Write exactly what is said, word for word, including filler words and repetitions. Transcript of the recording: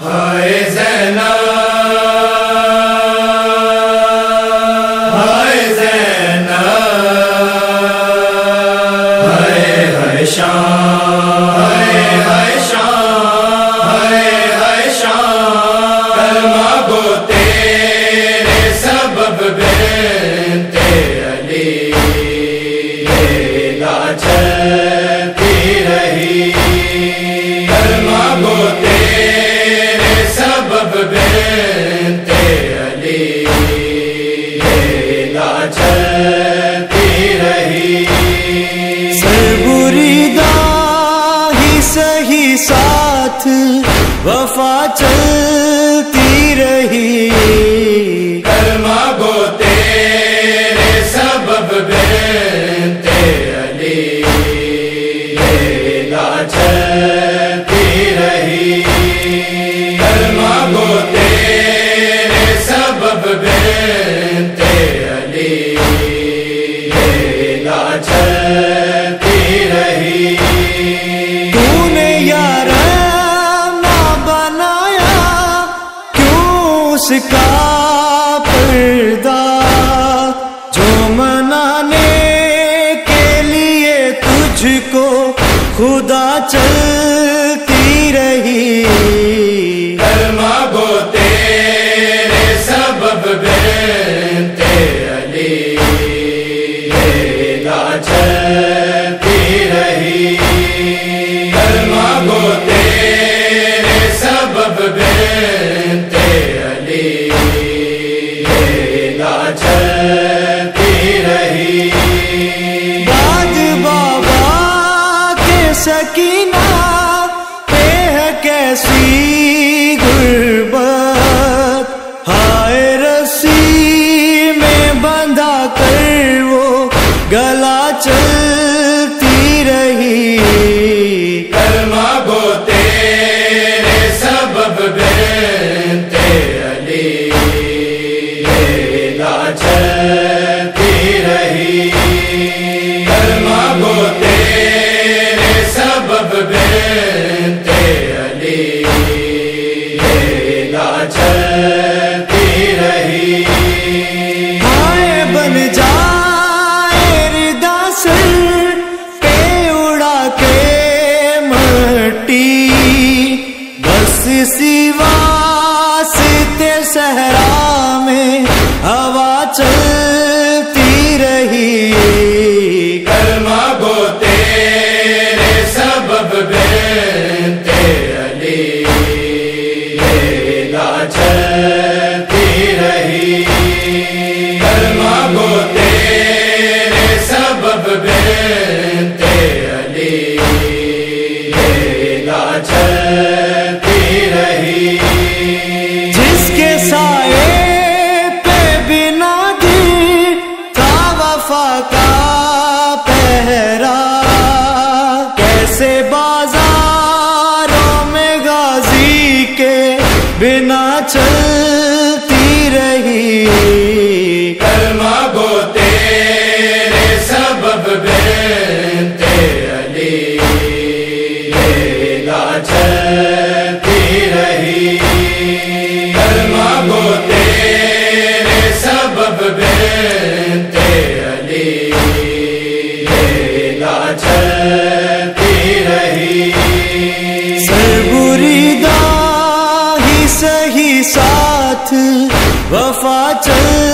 ہائے زینب ہائے زینب ہائے ہائے شان ہائے ہائے شان ہائے ہائے شان کلمہ گو تیرے سبب بنت علی لا چلتی رہی کلمہ گو تیرے سبب بنت علی لا چلتی رہی سربریدہ ہی سہی ساتھ وفا چلتی رہی کلمہ گو تیرے سبب بنت علی لا چلتی رہی کلمہ گو تیرے سبب بنت علی لا چلتی رہی تو نے یار نہ بنایا کیوں اس کا پردہ جو منانے کے لیے تجھ کو خدا چلتی رہی کلمہ گو تیرے سبب بنت علی لا چلتی رہی کلمہ گو تیرے سبب بنت علی لا چلتی رہی بعد بابا کے سکینہ پہ ہے کیسی غربت ہائے رسی میں بندھا کر وہ گلا چلتی رہی کلمہ گو تیرے سبب بنت علی لا چلتی رہی کلمہ گو تیرے سبب بنت علی لا چلتی رہی ہائے بن جائے ردا سر پہ اڑا کے مٹی بس سوا ستے صحرا میں ہوا چلتی رہی کلمہ گو تیرے سبب بنت علی لا چلتی رہی کلمہ گو تیرے سبب بنت علی لا چلتی رہی جس کے سائے پہ بنا دی تھا وفا کا پہرا کیسے بازاروں میں غازی کے بنا چلتی رہی کلمہ گو تیرے سبب بنت علی لا چلتی رہی کلمہ گو تیرے سبب بنت علی لا چلتی رہی سربریدہ ہی سہی ساتھ وفا چل